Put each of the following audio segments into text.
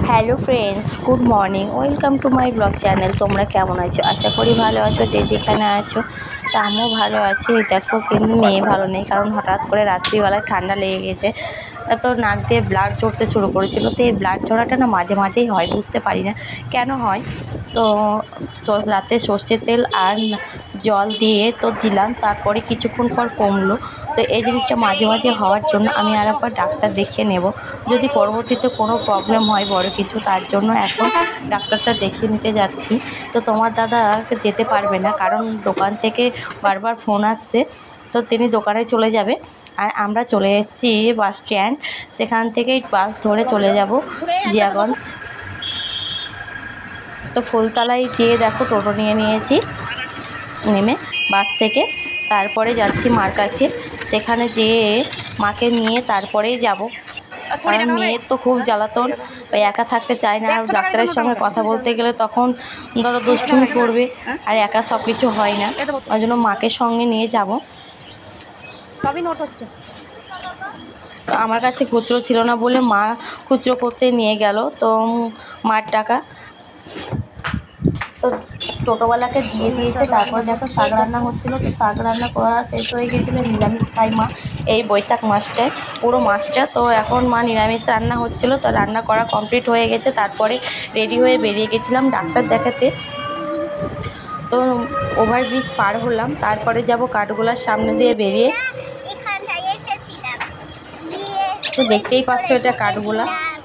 Hello friends, good morning. Welcome to my blog channel. তোমরা কেমন আছো? আশা করি ভালো আছো, যে যেখানে আছো। তা আমিও ভালো আছি। দেখো, কিন্তু মেয়ে ভালো নেই, কারণ হঠাৎ করে রাত্রিবেলায় ঠান্ডা লেগে গেছে। তো নাক দিয়ে ব্লাড ঝরতে শুরু করেছিল। তো এই ব্লাড ঝরাটা না মাঝে মাঝেই হয়, বুঝতে পারি না কেন হয়। তো রাতে সর্ষের তেল আর জল দিয়ে তো দিলাম, তারপরে কিছুক্ষণ পর কমলো। তো এই জিনিসটা মাঝে মাঝে হওয়ার জন্য আমি আর একবার ডাক্তার দেখিয়ে নেব, যদি পরবর্তীতে কোনো প্রবলেম হয় বড় কিছু, তার জন্য এখন ডাক্তারটা দেখিয়ে নিতে যাচ্ছি। তো তোমার দাদা যেতে পারবে না, কারণ দোকান থেকে বারবার ফোন আসছে। তো তিনি দোকানে চলে যাবে, আর আমরা চলে এসেছি বাস স্ট্যান্ড। সেখান থেকেই বাস ধরে চলে যাব জিয়াগঞ্জ। তো ফুলতলায় যেয়ে দেখো টোটো নিয়ে নিয়েছি, নেমে বাস থেকে। তারপরে যাচ্ছি মার কাছে, সেখানে যেয়ে মাকে নিয়ে তারপরেই যাব। কারণ মেয়ের তো খুব জ্বালাতন, ওই একা থাকতে চায় না। আর ডাক্তারের সঙ্গে কথা বলতে গেলে তখন ধরো দুষ্টুমি করবে, আর একা সব কিছু হয় না। ওই জন্য মাকে সঙ্গে নিয়ে যাব। সবই নোট হচ্ছে। তো আমার কাছে খুচরো ছিল না বলে মা খুচরো করতে নিয়ে গেল, তো মার টাকা তো টোটোওয়ালাকে দিয়ে দিয়েছে। তারপর দেখো শাক রান্না হচ্ছিলো, তো শাক রান্না করা শেষ হয়ে গেছিলো। নিরামিষ খাই মা এই বৈশাখ মাসটায়, পুরো মাসটা। তো এখন মা নিরামিষ রান্না হচ্ছিলো, তো রান্না করা কমপ্লিট হয়ে গেছে। তারপরে রেডি হয়ে বেরিয়ে গেছিলাম ডাক্তার দেখাতে। তো ওভারব্রিজ পার হলাম, তারপরে যাব কাঠগোলার সামনে দিয়ে বেরিয়ে। তো দেখতেই পাচ্ছ, এটা কাঠগোলা।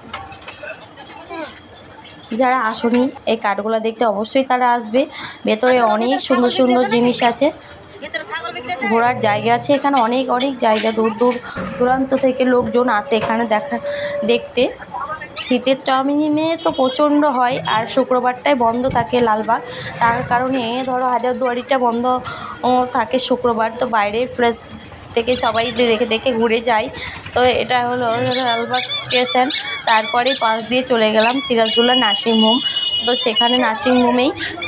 যারা আসেনি এই কাঠগোলা দেখতে, অবশ্যই তারা আসবে। ভেতরে অনেক সুন্দর সুন্দর জিনিস আছে, ঘোরার জায়গা আছে। এখানে অনেক অনেক জায়গা, দূর দূর দূরান্ত থেকে লোকজন আসে এখানে দেখতে। শীতের টাইমে তো প্রচণ্ড হয়, আর শুক্রবারটায় বন্ধ থাকে লালবাগ। তার কারণে ধরো হাজারদুয়ারিটা বন্ধ থাকে শুক্রবার। তো বাইরের ফ্রেশ থেকে সবাই দেখে দেখে ঘুরে যায়। তো এটা হলো লালবাগ স্টেশন। তারপরে পাশ দিয়ে চলে গেলাম সিরাজদৌল্লা নার্সিংহোম। তো সেখানে নার্সিংহোমেই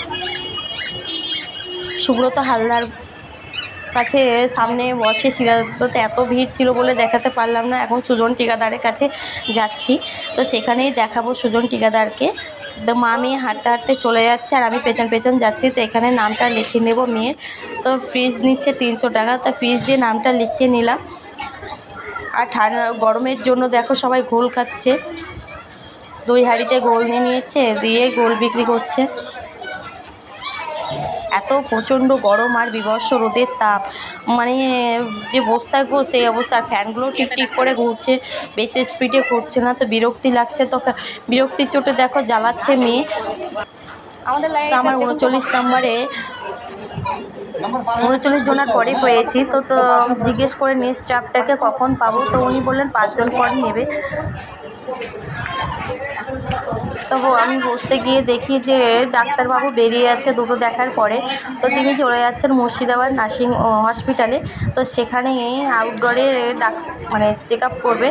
সুব্রত হালদার কাছে সামনে বসে। সিরাজদৌল্লাতে এত ভিড় ছিল বলে দেখাতে পারলাম না। এখন সুজন টিকাদারের কাছে যাচ্ছি, তো সেখানেই দেখাবো সুজন টিকাদারকে। তো মা মেয়ে হাঁটতে হাঁটতে চলে যাচ্ছে, আর আমি পেছন পেছন যাচ্ছি। তো এখানে নামটা লিখে নেব মেয়ের। তো ফিস নিচ্ছে 300 টাকা। তো ফিস দিয়ে নামটা লিখিয়ে নিলাম। আর গরমের জন্য দেখো সবাই ঘোল খাচ্ছে, 2 হাঁড়িতে ঘোল নিয়ে নিয়েছে, দিয়ে ঘোল বিক্রি করছে। এত প্রচণ্ড গরম আর বিভৎস রোদের তাপ, মানে যে বসে থাকবো সেই অবস্থা। ফ্যানগুলো টিকটিক করে ঘুরছে, বেশি স্পিডে ঘুরছে না, তো বিরক্তি লাগছে। তো বিরক্তির চোটে দেখো জ্বালাচ্ছে মেয়ে। তো আমার 39 নম্বরে 39 জনের পরে পেয়েছি। তো জিজ্ঞেস করে নেক্সট স্টাফটাকে কখন পাবো, তো উনি বললেন 5 জন পর নেবে। তো আমি বসতে গিয়ে দেখি যে ডাক্তারবাবু বেরিয়ে যাচ্ছে দুটো দেখার পরে। তো তিনি চলে যাচ্ছেন মুর্শিদাবাদ নার্সিং হসপিটালে। তো সেখানে আউটডোরে মানে চেক আপ করবে।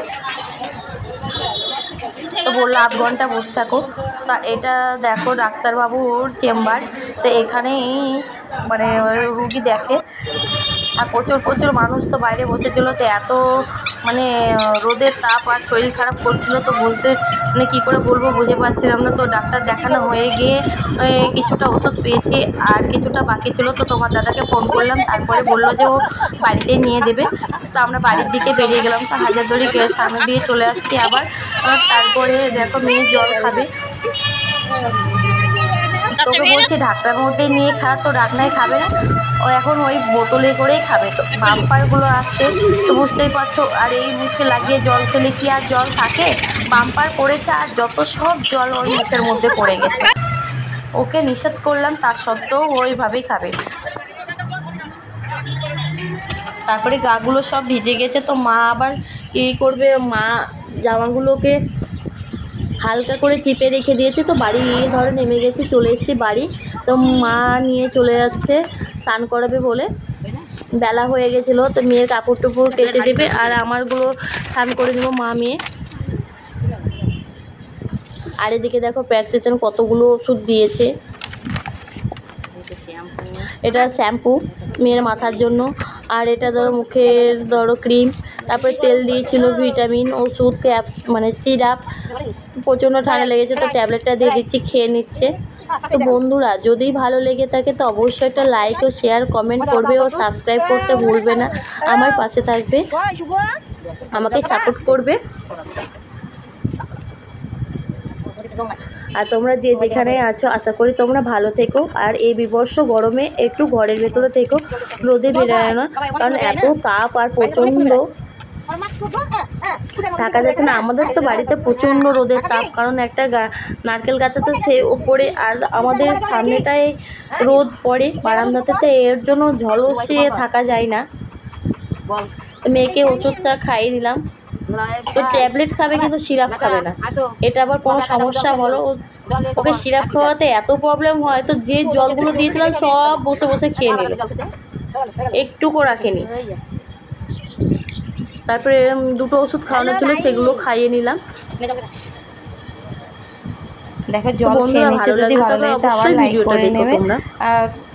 তো বললো 8 ঘন্টা বসে থাকো। তা এটা দেখো ডাক্তারবাবুর চেম্বার। তো এখানেই মানে রুগী দেখে, আর প্রচুর প্রচুর মানুষ তো বাইরে বসেছিল। তো এত মানে রোদের তাপ আর শরীর খারাপ করছিল, তো বলতে মানে কী করে বলবো বুঝে পাচ্ছিলাম না। তো ডাক্তার দেখানো হয়ে গিয়ে কিছুটা ওষুধ পেয়েছি, আর কিছুটা বাকি ছিল। তো তোমার দাদাকে ফোন করলাম, তারপরে বললো যে ও বাড়িতেই নিয়ে দেবে। তো আমরা বাড়ির দিকে বেরিয়ে গেলাম। তো হাজারদুয়ারি সামনে দিয়ে চলে আসছি আবার। তারপরে দেখো মেয়ে জল খাবে, তোকে বলছি ঢাকনার মধ্যে নিয়ে খা, তো ঢাকনায় খাবে না, ও এখন ওই বোতলে করেই খাবে। তো বাম্পারগুলো আসছে, তো বুঝতেই পারছো। আর এই মুখে লাগিয়ে জল খেলে কি আর জল থাকে? বাম্পার পড়েছে, আর যত সব জল ওর মুখের মধ্যে পড়ে গেছে। ওকে নিষেধ করলাম, তার সত্ত্বেও ওইভাবেই খাবে। তারপরে গাগুলো সব ভিজে গেছে, তো মা আবার কী করবে, মা জামাগুলোকে হালকা করে চিপে রেখে দিয়েছে। তো বাড়ি ধরে নেমে গেছি, চলে এসেছি বাড়ি। তো মা নিয়ে চলে যাচ্ছে স্নান করাবে বলে, বেলা হয়ে গেছিলো। তো মেয়ের কাপড় টুপড় কেচে দেবে, আর আমারগুলো স্নান করে দেবো মা মেয়ে। আর এদিকে দেখো প্রেসক্রিপশন কতগুলো ওষুধ দিয়েছে। এটা শ্যাম্পু মেয়ের মাথার জন্য, আর এটা ধরো মুখের ধরো ক্রিম। তারপরে তেল দিয়েছিল, ভিটামিন, ওষুধ, ক্যাপস মানে সিরাপ, প্রচণ্ড ঠান্ডা লেগেছে, তো ট্যাবলেটটা দিয়ে দিচ্ছি, খেয়ে নিচ্ছে। তো বন্ধুরা যদি ভালো লেগে থাকে তো অবশ্যই একটা লাইক ও শেয়ার কমেন্ট করবে ও সাবস্ক্রাইব করতে ভুলবে না, আমার পাশে থাকবে, আমাকে সাপোর্ট করবে। আর তোমরা যে যেখানে আছো আশা করি তোমরা ভালো থেকো, আর এই বিবর্ষ গরমে একটু ঘরের ভেতরে থেকো, রোদে বেরোয় না, কারণ এত তাপ আর প্রচণ্ড থাকা যাচ্ছে না। আমাদের তো বাড়িতে প্রচণ্ড রোদের তাপ, কারণ একটা নারকেল গাছ আছে সে ওপরে, আর আমাদের সামনেটায় রোদ পড়ে বারান্দাতে, তো এর জন্য ঝলসিয়ে থাকা যায় না। মেয়েকে ওষুধটা খাইয়ে দিলাম, তো ট্যাবলেট খাবে কিন্তু সিরাপ খাবে না, এটা আবার কোনো সমস্যা হলো। ওকে সিরাপ খাওয়াতে এত প্রবলেম হয়, তো যে জলগুলো দিয়েছিলাম সব বসে বসে খেয়ে নিল, একটুকু রাখেনি। তারপরে দুটো ওষুধ খাওয়ানো ছিল, সেগুলো খাইয়ে নিলাম। দেখো জল খেয়ে নিচ্ছে, যদি ভালো লাগে তো আবার লাইক করে নেবে।